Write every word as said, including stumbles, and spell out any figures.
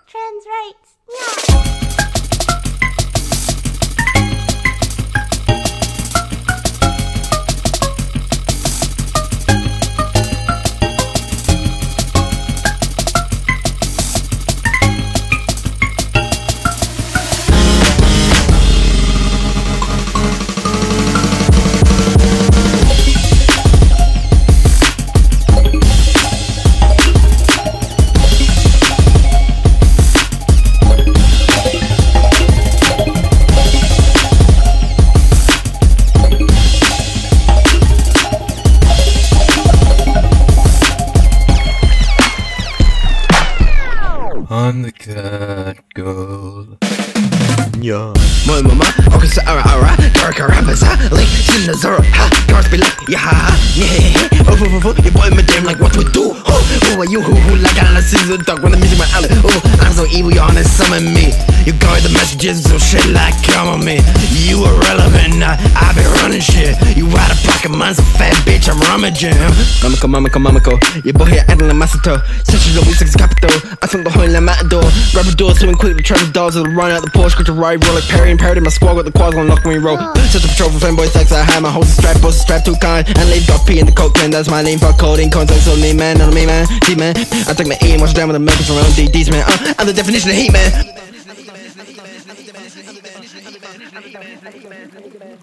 trans rights. Yeah. I'm the cat girl. Yeah. My mama, okay, so alright, alright. Dark rappers, huh? Like, in the zero, ha. Girls be like, yeah, ha, ha. Yeah, oh, oh, oh, oh. Your boy, my damn, like, what we do? Oh, who are you? Who, who, like, I see the dog when the music, my alley. Oh, I'm so evil, you're honest, summon me. You guard the messages, so shit like, come on me. You irrelevant, I, I be running shit. You out of pocket, mine's a fat bitch, I'm rummaging. Mamako, mamako, mamako. Your boy here acting like Masato. Such a weak sex capital. I think the whole in the matador. Rubber door, swimming quick, the traffic dogs will run out the Porsche, got to ride, roll like Perry and Perry. My squad with the quads gonna knock me roll. Such a patrol for fanboy sex, I have my host strap, boss strap too kind. And leave got P in the coke can, that's my name for coding. Context on me, man, on me, man. D man. I take my E and watch down with the milk around D Ds, man. Uh, I'm the definition of heat, man.